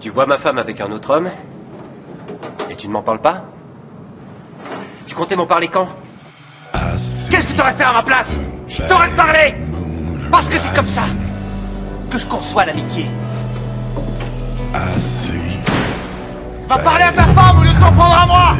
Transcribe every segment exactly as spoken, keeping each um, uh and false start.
Tu vois ma femme avec un autre homme et tu ne m'en parles pas? Tu comptais m'en parler quand? Qu'est-ce que t'aurais fait à ma place? Je t'aurais parlé! Parce que c'est comme ça que je conçois l'amitié. Va parler à ta femme au lieu de t'en prendre à moi!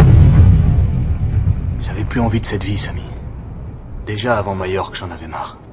J'avais plus envie de cette vie, Samy. Déjà avant Majorque, j'en avais marre.